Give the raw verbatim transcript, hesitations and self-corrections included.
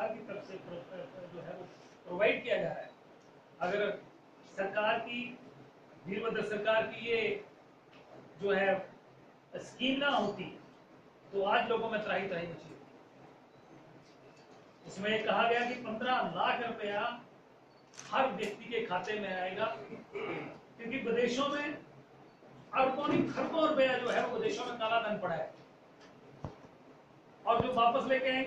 सरकार की तरफ से जो है वो प्रोवाइड किया जा रहा है, अगर सरकार की वीरभद्र सरकार की ये जो है स्कीम ना होती तो आज लोगों में त्राही त्राही मची। इसमें कहा गया कि पंद्रह लाख रुपया हर व्यक्ति के खाते में आएगा, क्योंकि विदेशों में अरबों खरबों रुपया जो है वो विदेशों में काला धन पड़ा है, और जो वापस लेके आएंगे